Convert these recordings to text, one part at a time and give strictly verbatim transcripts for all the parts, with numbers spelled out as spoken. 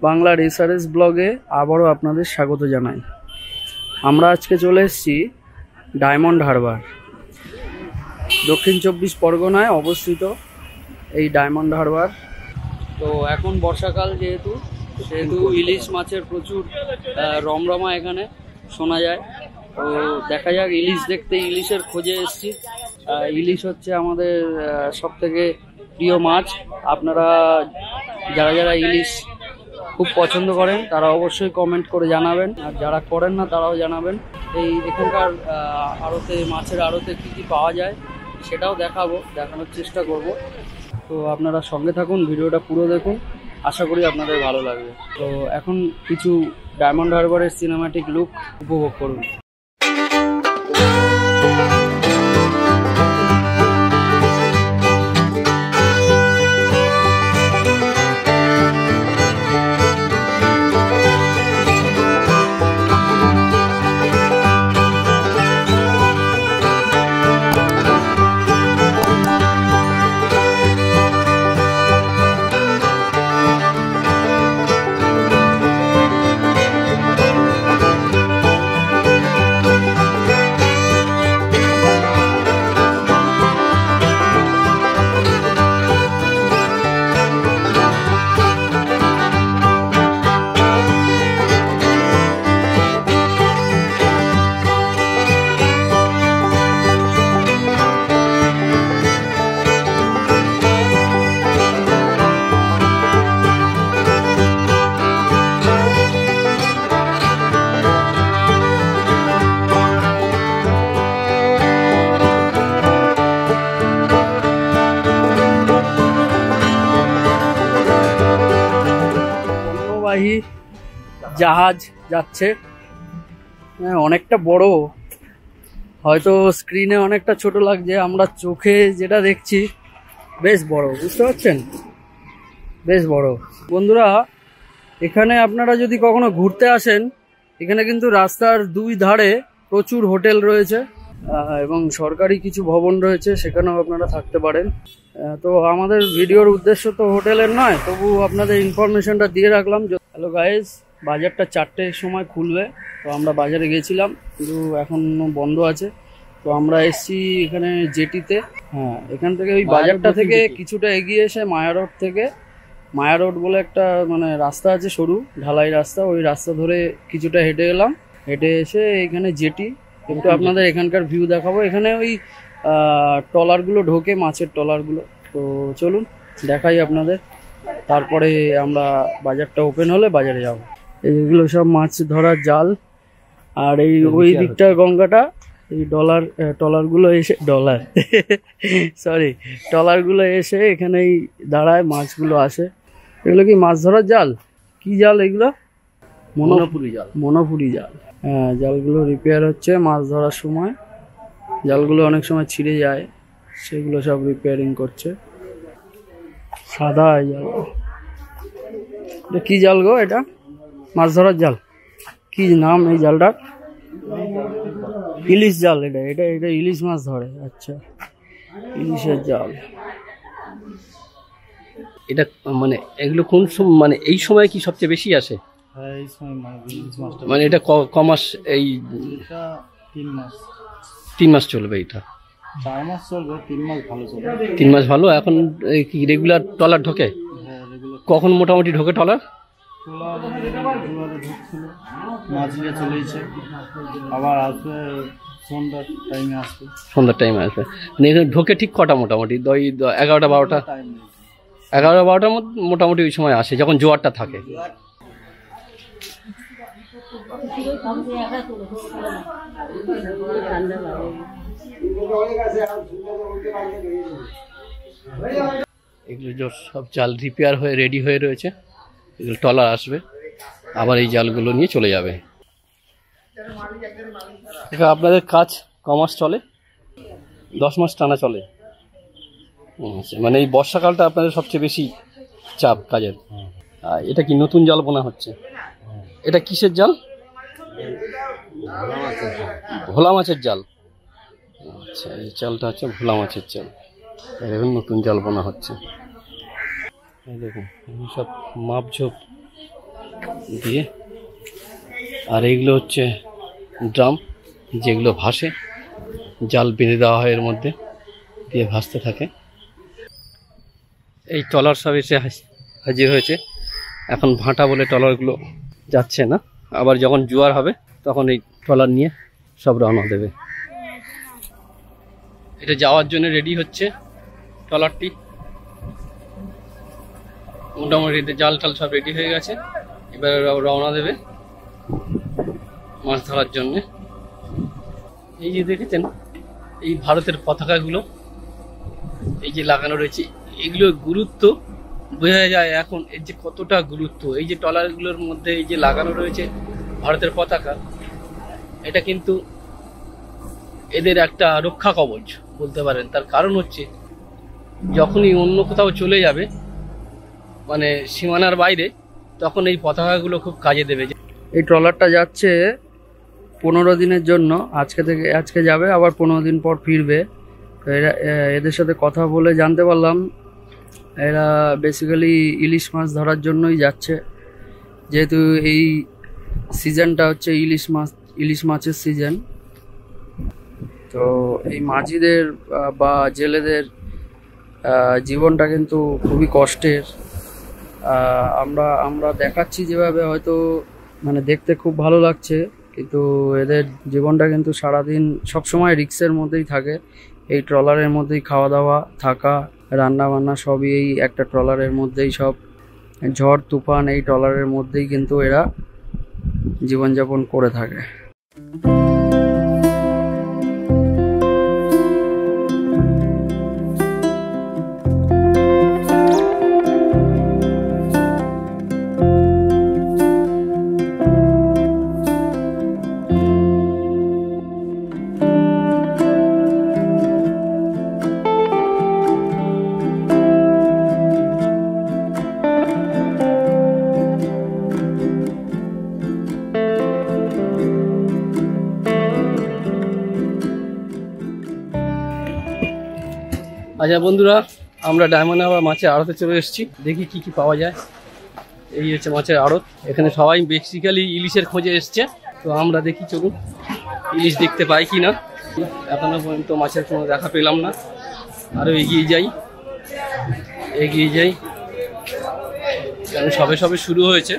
বাংলার এসআরএস ব্লগে আবারও আপনাদের স্বাগত জানাই। আমরা আজকে চলে এসেছি ডায়মন্ড হারবার। দক্ষিণ চব্বিশ পরগনায় অবস্থিত এই ডায়মন্ড হারবার। তো এখন বর্ষাকাল যেহেতু সেহেতু ইলিশ মাছের প্রচুর রমরমা এখানে শোনা যায়। তো দেখা যাক, ইলিশ দেখতে ইলিশের খোঁজে এসেছি। ইলিশ হচ্ছে আমাদের সবথেকে প্রিয় মাছ। আপনারা যারা যারা ইলিশ খুব পছন্দ করেন তারা অবশ্যই কমেন্ট করে জানাবেন, আর যারা করেন না তারাও জানাবেন। এই এখানকার আড়তে, মাছের আড়তে কী কী পাওয়া যায় সেটাও দেখাবো, দেখানোর চেষ্টা করব। তো আপনারা সঙ্গে থাকুন, ভিডিওটা পুরো দেখুন, আশা করি আপনাদের ভালো লাগবে। তো এখন কিছু ডায়মন্ড হারবারের সিনেম্যাটিক লুক উপভোগ করুন। জাহাজ যাচ্ছে, হ্যাঁ অনেকটা বড়, হয়তো স্ক্রিনে অনেকটা ছোট লাগছে, আমরা চোখে যেটা দেখছি বেশ বড়, বুঝতে পারছেন, বেশ বড়। বন্ধুরা, এখানে আপনারা যদি কখনো ঘুরতে আসেন, এখানে কিন্তু রাস্তার দুই ধারে প্রচুর হোটেল রয়েছে এবং সরকারি কিছু ভবন রয়েছে, সেখানেও আপনারা থাকতে পারেন। তো আমাদের ভিডিওর উদ্দেশ্য তো হোটেলের নয়, তবু আপনাদের ইনফরমেশনটা দিয়ে রাখলাম। হ্যালো গাইজ, বাজারটা চারটের সময় খুলবে, তো আমরা বাজারে গেছিলাম কিন্তু এখনও বন্ধ আছে। তো আমরা এসছি এখানে জেটিতে। হ্যাঁ, এখান থেকে ওই বাজারটা থেকে কিছুটা এগিয়ে এসে মায়া রোড থেকে, মায়া রোড বলে একটা মানে রাস্তা আছে, সরু ঢালাই রাস্তা, ওই রাস্তা ধরে কিছুটা হেঁটে এলাম। হেঁটে এসে এখানে জেটি, একটু আপনাদের এখানকার ভিউ দেখাবো। এখানে ওই ট্রলারগুলো ঢোকে, মাছের ট্রলারগুলো। তো চলুন দেখাই আপনাদের, তারপরে আমরা বাজারটা ওপেন হলে বাজারে যাব। এইগুলো সব মাছ ধরার জাল, আর এই ওই দিকটা গঙ্গাটা, এই ডলার ট্রলারগুলো এসে ডলার সরি ট্রলারগুলো এসে এখানেই দাঁড়ায়, মাছগুলো আসে। এগুলো কি মাছ ধরার জাল? কি জাল এগুলো? মনোপুরি জাল। মনোপুরি জাল, হ্যাঁ। জালগুলো রিপেয়ার হচ্ছে মাছ ধরার সময়, জালগুলো অনেক সময় ছিঁড়ে যায়, সেগুলো সব রিপেয়ারিং করছে। সাদা জাল, এটা কি জাল গো? এটা মাছ ধরার জাল, কি নাম এই জালটার? ইলিশ জাল। এটা এটা এটা ইলিশ মাছ ধরে। আচ্ছা, ইলিশের জাল। এটা মানে এগুলো কোন মানে এই সময় কি সবচেয়ে বেশি আসে? হ্যাঁ, এই সময় মানে এটা ক মাস? এই তিন মাস। তিন মাস চলবে এটা? চার মাস চলবে, তিন মাস ভালো চলবে। তিন মাস ভালো। এখন কি রেগুলার ট্রলার ঢোকে? কখন মোটামুটি ঢোকে ট্রলার? ঢুকছিল, মাছ নিয়ে চলেছে, আবার আসবে সন্ধ্যার টাইমে আসবে। সন্ধ্যার টাইমে আসবে মানে এখানে ঢোকে ঠিক কটা? মোটামুটি ওই এগারোটা বারোটা এগারোটা বারোটার মধ্যে মোটামুটি ওই সময় আসে, যখন জোয়ারটা থাকে। এগুলো সব জাল রিপেয়ার হয়ে রেডি হয়ে রয়েছে, এগুলো ট্রলার আসবে, আবার এই জালগুলো নিয়ে চলে যাবে। আপনাদের কাজ ক মাস চলে? দশ মাস টানা চলে। মানে এই বর্ষাকালটা আপনাদের সবচেয়ে বেশি চাপ কাজের। এটা কি নতুন জাল বোনা হচ্ছে? এটা কিসের জাল? ভোলা মাছের জাল। আচ্ছা, এই জালটা হচ্ছে ভোলা মাছের জাল। এখন নতুন জাল বোনা হচ্ছে। দেখুন সব মাপঝোপ দিয়ে, আর এইগুলো হচ্ছে ড্রাম যেগুলো ভাসে, জাল বেঁধে দেওয়া হয় এর মধ্যে, দিয়ে ভাসতে থাকে। এই ট্রলার সব এসে হাজির হয়েছে। এখন ভাটা বলে ট্রলারগুলো যাচ্ছে না, আবার যখন জোয়ার হবে তখন এই ট্রলার নিয়ে সব রওনা দেবে। এটা যাওয়ার জন্য রেডি হচ্ছে ট্রলারটি, মোটামুটি জাল টাল সব রেডি হয়ে গেছে, এবার রওনা দেবে মাছ ধরার জন্যে। এই যে দেখেছেন এই ভারতের পতাকাগুলো এই যে লাগানো রয়েছে, এগুলোর গুরুত্ব বোঝা যায় এখন, এর যে কতটা গুরুত্ব। এই যে ট্রলারগুলোর মধ্যে এই যে লাগানো রয়েছে ভারতের পতাকা, এটা কিন্তু এদের একটা রক্ষা কবচ বলতে পারেন। তার কারণ হচ্ছে যখনই অন্য কোথাও চলে যাবে, মানে সীমানার বাইরে, তখন এই পতাকাগুলো খুব কাজে দেবে। এই ট্রলারটা যাচ্ছে পনেরো দিনের জন্য, আজকে থেকে আজকে যাবে, আবার পনেরো দিন পর ফিরবে। তো এরা এদের সাথে কথা বলে জানতে পারলাম এরা বেসিক্যালি ইলিশ মাছ ধরার জন্যই যাচ্ছে, যেহেতু এই সিজনটা হচ্ছে ইলিশ মাছ ইলিশ মাছের সিজন। তো এই মাঝিদের বা জেলেদের জীবনটা কিন্তু খুবই কষ্টের। আমরা আমরা দেখাচ্ছি যেভাবে, হয়তো মানে দেখতে খুব ভালো লাগছে, কিন্তু এদের জীবনটা কিন্তু সারাদিন সবসময় রিস্কের মধ্যেই থাকে। এই ট্রলারের মধ্যেই খাওয়া দাওয়া, থাকা, রান্না বান্না সবই এই একটা ট্রলারের মধ্যেই, সব ঝড় তুফান এই ট্রলারের মধ্যেই কিন্তু এরা জীবনযাপন করে থাকে। আচ্ছা বন্ধুরা, আমরা ডায়মন্ড হারবার মাছের আড়তে চলে এসেছি, দেখি কি কি পাওয়া যায়। এই হচ্ছে মাছের আড়ত, এখানে সবাই বেসিক্যালি ইলিশের খোঁজে এসছে। তো আমরা দেখি, চলুন ইলিশ দেখতে পাই কি না। এখনো পর্যন্ত মাছের কোনো দেখা পেলাম না, আরও এগিয়ে যাই এগিয়ে যাই কারণ সবে সবে শুরু হয়েছে।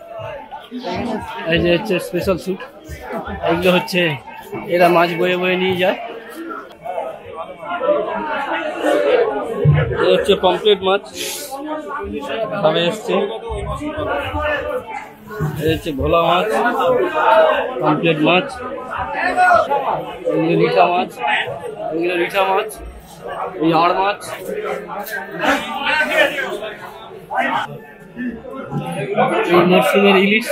এই যে হচ্ছে স্পেশাল স্যুট, এগুলো হচ্ছে এরা মাছ বয়ে বয়ে নিয়ে যায়। এই হচ্ছে পমফ্রেট মাছ সবে এসছে, এই হচ্ছে ভোলা মাছ, পমফ্রেট মাছ, এগুলো রিঠা মাছ, এগুলো রিঠা মাছ, এই আড় মাছ, এই মরসুমের ইলিশ,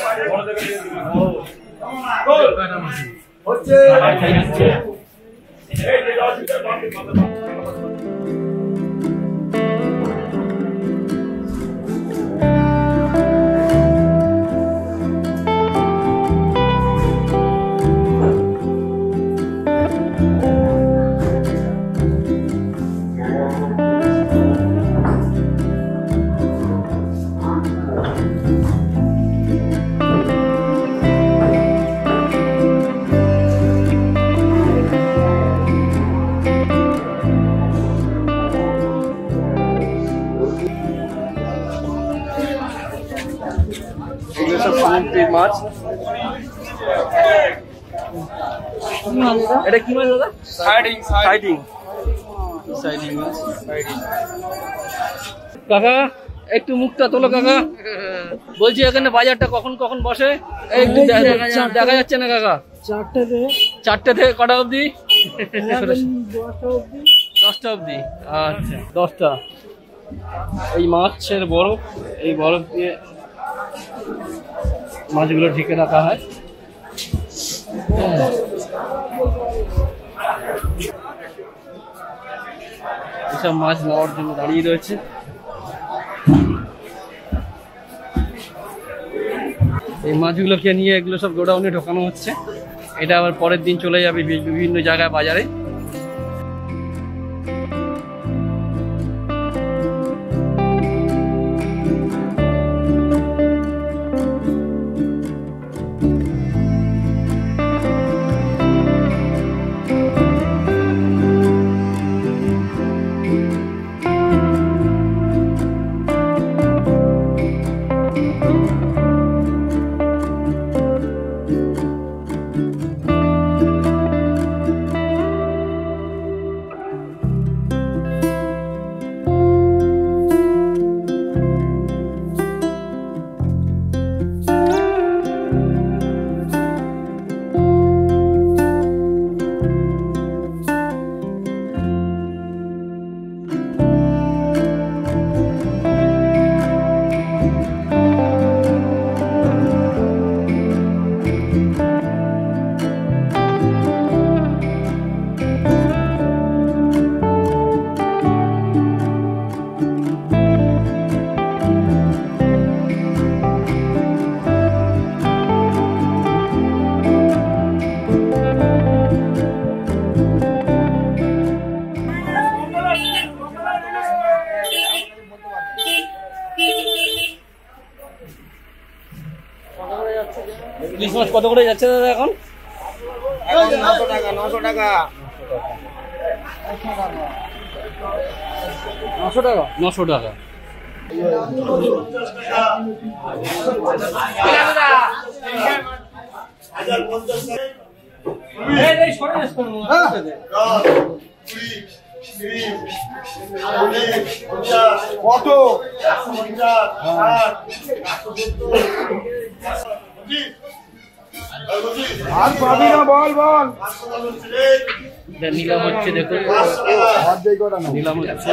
মাছ। এটা কি মাছ দাদা? সাইডিং সাইডিং সাইডিং মাছ। কাকা একটু মুখটা তোলো কাকা, বলছি এখানে বাজারটা কখন কখন বসে একটু দেখা যাচ্ছে না কাকা। চারটে থেকে চারটে থেকে কটা অবধি? দশটা অবধি। আচ্ছা দশটা। এই মাছের বরফ, এই বরফ দিয়ে মাছগুলো ঢেকে রাখা হয়। এসব মাছ নেওয়ার জন্য দাঁড়িয়ে রয়েছে। এই মাছগুলোকে নিয়ে এগুলো সব গোডাউনে ঢোকানো হচ্ছে, এটা আবার পরের দিন চলে যাবে বিভিন্ন জায়গায় বাজারে। ইলিশ মাছ কত করে যাচ্ছে দাদা এখন? নশো টাকা নশো টাকা নশো টাকা নশো টাকা। কত আর পাবি না বল বল নিলাম হচ্ছে দেখুন নিলাম হচ্ছে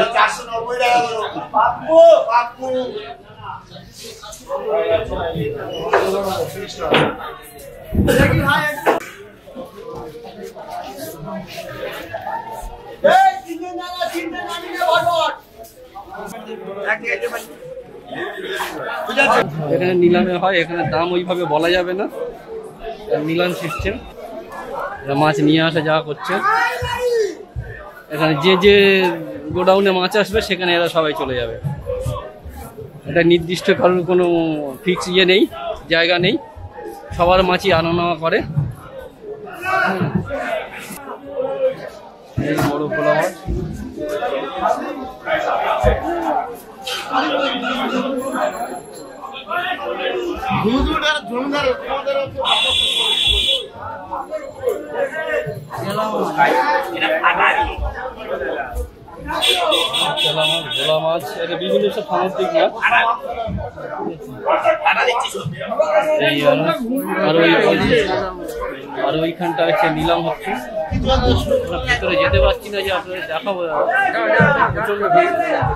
এখানে নিলামে হয়, এখানে দাম ওইভাবে বলা যাবে না, নিলাম সিস্টেম। মাছ নিয়ে আসা যাওয়া করছে, এখানে যে যে গোডাউনে মাছ আসবে সেখানে এরা সবাই চলে যাবে। এটা নির্দিষ্ট কারোর কোনো ফিক্স ইয়ে নেই, জায়গা নেই, সবার মাছই আনা নেওয়া করে। এই বড় খোলা মাছ ভোলা মাছ, এটা বিভিন্ন সব সামুদ্রিক মাছ। এই আর ওই আর ওইখানটা হচ্ছে নিলাম হচ্ছে। ভিতরে যেতে পারছি না যে আপনাদের দেখাবো, প্রচন্ড ভিড়।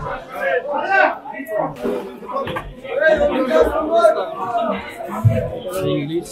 ইংলিশ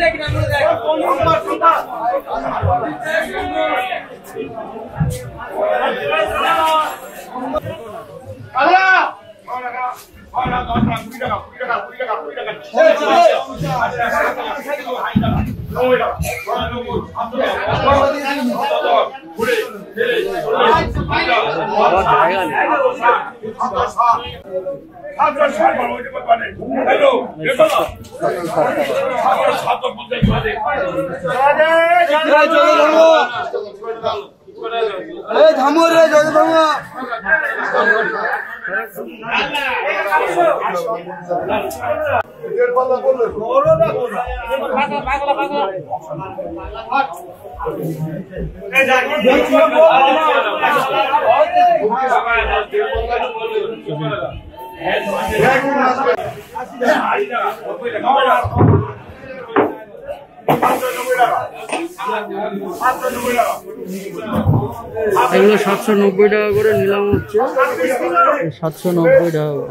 এগুলো সাতশো নব্বই টাকা করে নিলাম হচ্ছে, সাতশো নব্বই টাকা করে।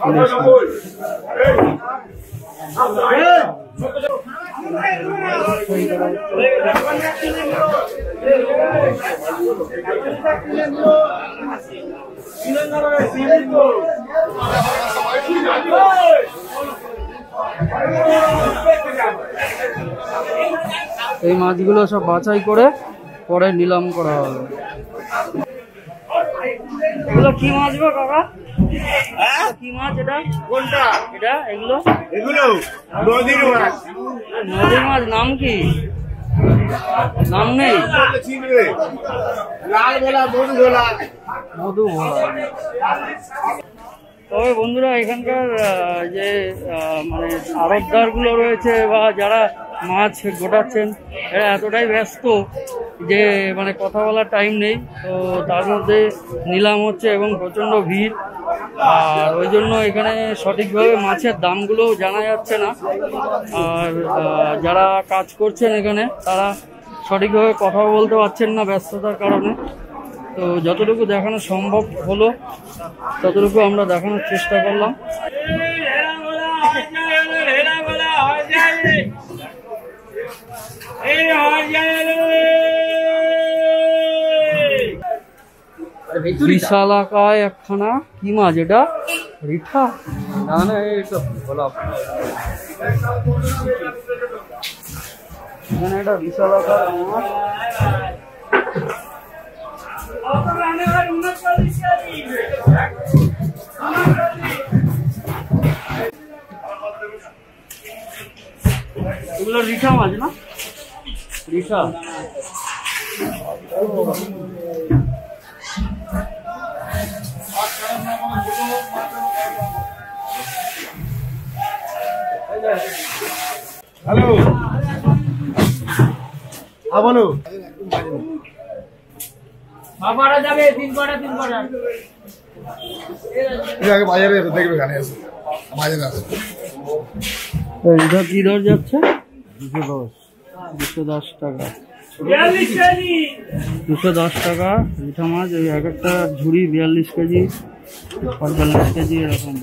এই মাছগুলো সব বাছাই করে পরে নিলাম করা হবে। এগুলো কি মাছ গো কাকা? কি মাছ এটা? কোনটা এটা? এগুলো এগুলো নদীর মাছ। নদীর মাছ নাম কি? নাম নেই? লাল ভোলা, মধু ভোলা। মধু ভোলা। তবে বন্ধুরা এখানকার যে মানে আড়তদার গুলো রয়েছে বা যারা মাছ গোটাচ্ছেন এরা এতটাই ব্যস্ত যে মানে কথা বলার টাইম নেই। তো তার মধ্যে নিলাম হচ্ছে এবং প্রচণ্ড ভিড়, আর ওই জন্য এখানে সঠিকভাবে মাছের দামগুলো জানা যাচ্ছে না। আর যারা কাজ করছেন এখানে তারা সঠিকভাবে কথা বলতে পারছেন না ব্যস্ততার কারণে। তো যতটুকু দেখানো সম্ভব হলো ততটুকু আমরা দেখানোর চেষ্টা করলাম। বিশালাকায় একখানা কি মাছ এটা? রিঠা না না, এটা ভোলা। এখানে একটা বিশালাকার মাছ। এগুলো রিঠা রিঠা মাছ না, রিঠা। হ্যালো, হ্যাঁ বলো। যাবে তিন কটা তিন কটা বাজারে দেখবে গানে আছে বাজারে আছে। এটা কি দর যাচ্ছে? দুশো দশ দুশো দশ টাকা দুশো দশ টাকা রিঠা মাছ। ওই এক একটা ঝুড়ি বিয়াল্লিশ কেজি পঁয়তাল্লিশ কেজি এরকম।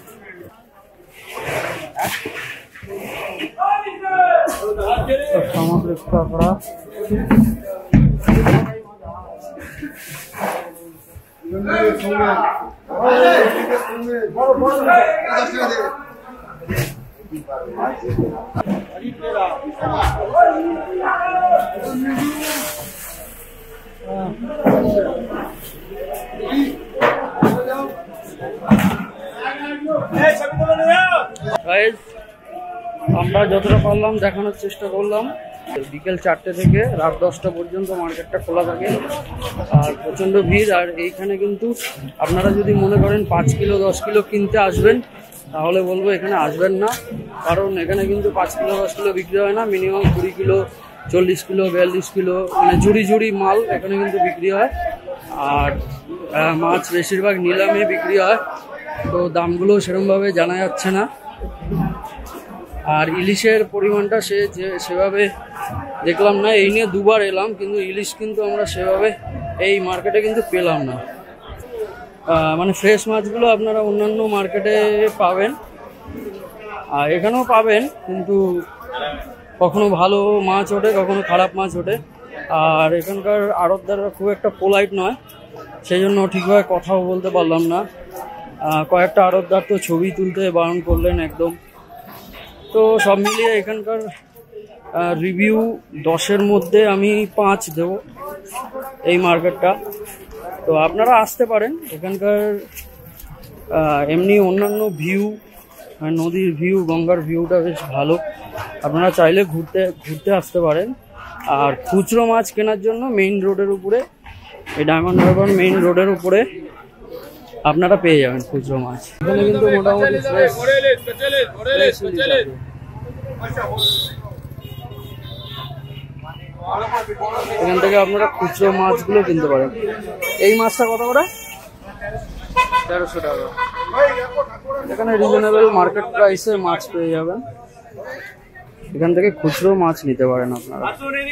সামুদ্রিক কাঁকড়া আমরা যতটা পারলাম দেখানোর চেষ্টা করলাম। বিকেল চারটে থেকে রাত দশটা পর্যন্ত মার্কেটটা খোলা থাকে আর প্রচণ্ড ভিড়। আর এইখানে কিন্তু আপনারা যদি মনে করেন পাঁচ কিলো দশ কিলো কিনতে আসবেন তাহলে বলবো এখানে আসবেন না, কারণ এখানে কিন্তু পাঁচ কিলো দশ কিলো বিক্রি হয় না, মিনিমাম কুড়ি কিলো চল্লিশ কিলো বিয়াল্লিশ কিলো মানে ঝুড়ি ঝুড়ি মাল এখানে কিন্তু বিক্রি হয়। আর মাছ বেশিরভাগ নিলামে বিক্রি হয়, তো দামগুলো সেরকমভাবে জানা যাচ্ছে না। আর ইলিশের পরিমাণটা সে যে সেভাবে দেখলাম না, এই নিয়ে দুবার এলাম কিন্তু ইলিশ কিন্তু আমরা সেভাবে এই মার্কেটে কিন্তু পেলাম না। মানে ফ্রেশ মাছগুলো আপনারা অন্যান্য মার্কেটে পাবেন আর এখানেও পাবেন, কিন্তু কখনো ভালো মাছ ওঠে কখনো খারাপ মাছ ওঠে। আর এখানকার আড়তদাররা খুব একটা পোলাইট নয়, সেই জন্য ঠিকভাবে কথাও বলতে পারলাম না। কয়েকটা আড়তদার তো ছবি তুলতে বারণ করলেন একদম। তো সব মিলিয়ে এখানকার রিভিউ দশের মধ্যে আমি পাঁচ দেব এই মার্কেটটা। তো আপনারা আসতে পারেন, এখানকার এমনি অন্যান্য ভিউ নদীর ভিউ গঙ্গার ভিউটা বেশ ভালো, আপনারা চাইলে ঘুরতে ঘুরতে আসতে পারেন। আর খুচরো মাছ কেনার জন্য মেইন রোডের উপরে এই ডায়মন্ড হারবার মেইন রোডের উপরে আপনারা পেয়ে যাবেন খুচরো মাছ। এখানে কিন্তু মোটামুটি এখান থেকে আপনারা খুচরো মাছগুলো কিনতে পারেন। এই মাছটা কত করে? তেরোশো টাকা। এখানে রিজনেবল মার্কেট প্রাইসে মাছ পেয়ে যাবেন, এখান থেকে খুচরো মাছ নিতে পারেন আপনারা।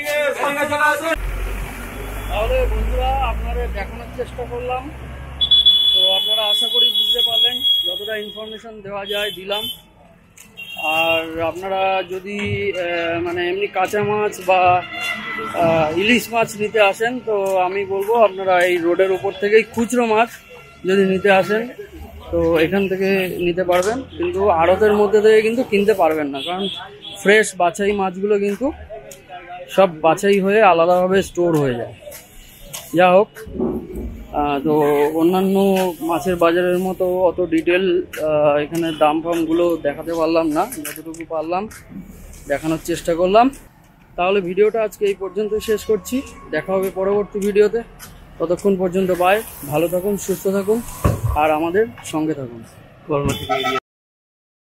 তাহলে বন্ধুরা আপনাদের দেখানোর চেষ্টা করলাম, তো আপনারা আশা করি বুঝতে পারলেন, যতটা ইনফরমেশন দেওয়া যায় দিলাম। আর আপনারা যদি মানে এমনি কাঁচা মাছ বা ইলিশ মাছ নিতে আসেন তো আমি বলবো আপনারা এই রোডের উপর থেকেই খুচরো মাছ যদি নিতে আসেন তো এখান থেকে নিতে পারবেন, কিন্তু আড়তের মধ্যে থেকে কিন্তু কিনতে পারবেন না, কারণ ফ্রেশ বাছাই মাছগুলো কিন্তু সব বাছাই হয়ে আলাদাভাবে স্টোর হয়ে যায়। যা হোক, তো অন্যান্য মাছের বাজারের মতো অত ডিটেল এখানে দাম ফামগুলো দেখাতে পারলাম না, যতটুকু পারলাম দেখানোর চেষ্টা করলাম। তাহলে ভিডিওটা আজকে এই পর্যন্ত শেষ করছি, দেখা হবে পরবর্তী ভিডিওতে। ততক্ষণ পর্যন্ত বাই, ভালো থাকুন সুস্থ থাকুন আর আমাদের সঙ্গে থাকুন।